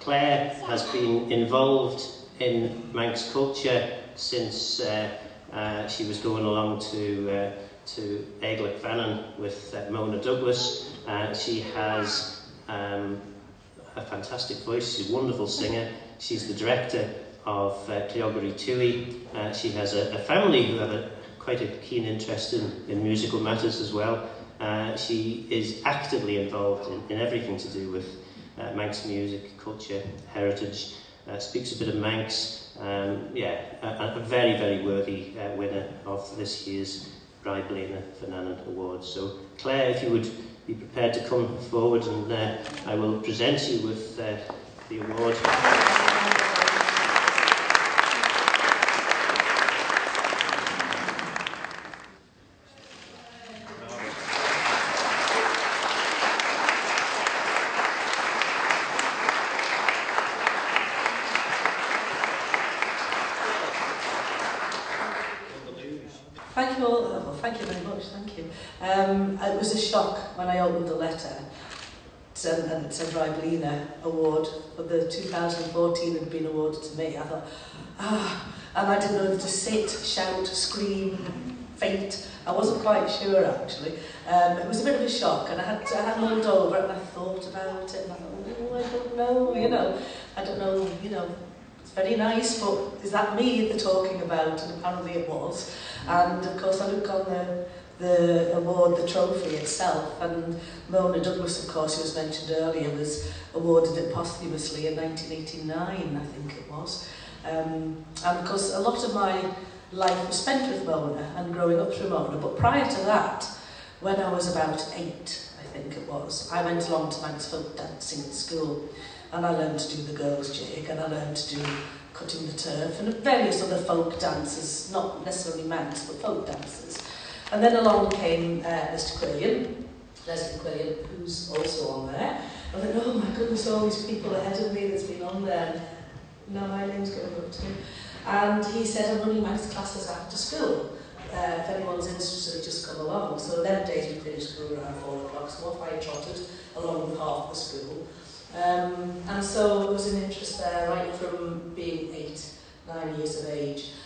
Clare has been involved in Manx culture since she was going along to Reih Vanannan with Mona Douglas. She has a fantastic voice. She's a wonderful singer. She's the director of Cleoghery Tui. She has a family who have quite a keen interest in musical matters as well. She is actively involved in everything to do with Manx music, culture, heritage, speaks a bit of Manx. A very, very worthy winner of this year's Reih Bleeaney Vanannan Award. So Clare, if you would be prepared to come forward, and I will present you with the award. Thank you all. Well, thank you very much. Thank you. It was a shock when I opened the letter and it said Reih Bleeaney Award, but the 2014 had been awarded to me. I thought, and I didn't know whether to sit, shout, scream, faint. I wasn't quite sure actually. It was a bit of a shock, and I had mulled over it and I thought about it, and I thought, I don't know, I don't know, it's very nice, but is that me they're talking about? And apparently it was. And of course I look on the award, the trophy itself, and Mona Douglas, of course, who was mentioned earlier, was awarded it posthumously in 1989, I think it was. And of course a lot of my life was spent with Mona and growing up through Mona, but prior to that, when I was about 8, I think it was, I went along to Manx folk dancing at school, and I learned to do the girls' jig, and I learned to do cutting the turf, and various other folk dances, not necessarily Manx, but folk dances. And then along came Mr. Quillian, Leslie Quillian, who's also on there. I thought, oh my goodness, all these people ahead of me that's been on there. Now my name's going up to him. And he said, I'm running Manx classes after school. If anyone's interested, just come along. So them days we finished school around 4 o'clock, so off I trotted along with half the school. And so there was an interest there right from being 8, 9 years of age.